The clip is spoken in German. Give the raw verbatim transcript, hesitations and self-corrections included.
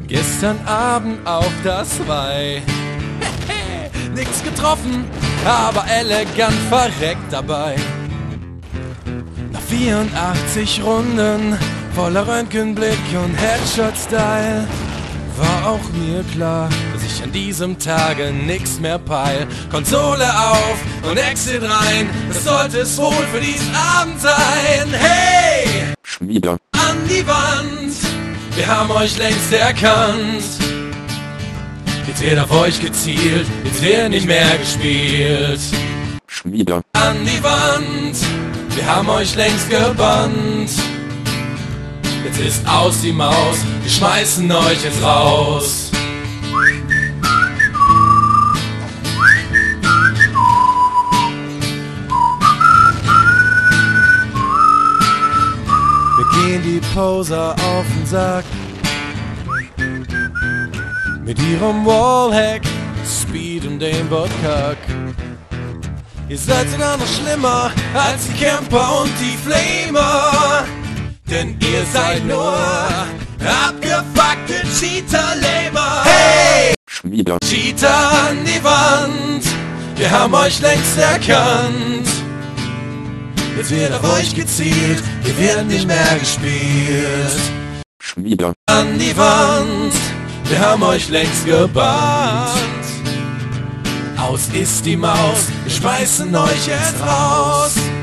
Gestern Abend auf das Weih. Nix getroffen, aber elegant verreckt dabei. Nach vierundachtzig Runden, voller Röntgenblick und Headshot-Style, war auch mir klar, dass ich an diesem Tage nix mehr peil. Konsole auf und Exit rein, das sollte es wohl für diesen Abend sein. Hey! Schmiede. An die Wand, wir haben euch längst erkannt. Jetzt wird auf euch gezielt, jetzt wird nicht mehr gespielt. Schmiede. An die Wand, wir haben euch längst gebannt. Jetzt ist aus die Maus, wir schmeißen euch jetzt raus. Wir gehen die Poser auf den Sack mit ihrem Wallhack, Speed und dem Botkack. Ihr seid sogar noch schlimmer als die Camper und die Flamer, denn ihr seid nur abgefuckte Cheater-Lamer. Hey! Schmiede. Cheater an die Wand, wir haben euch längst erkannt. Jetzt wird auf euch gezielt, wir werden nicht mehr gespielt. Schmiede. An die Wand, wir haben euch längst gebannt. Aus ist die Maus, wir schmeißen euch jetzt raus.